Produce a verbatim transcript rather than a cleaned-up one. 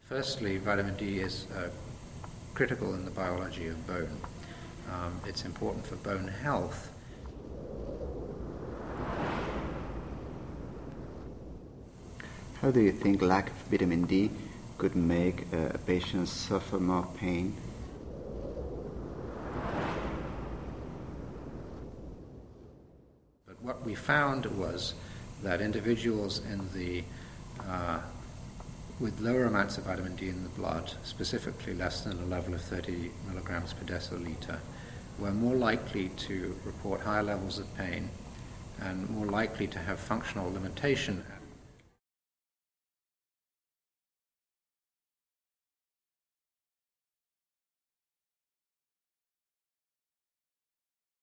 Firstly, vitamin D is uh, critical in the biology of bone. Um, it's important for bone health. How do you think lack of vitamin D could make uh, a patient suffer more pain? But what we found was that individuals in the uh, with lower amounts of vitamin D in the blood, specifically less than a level of thirty milligrams per deciliter, were more likely to report higher levels of pain and more likely to have functional limitation.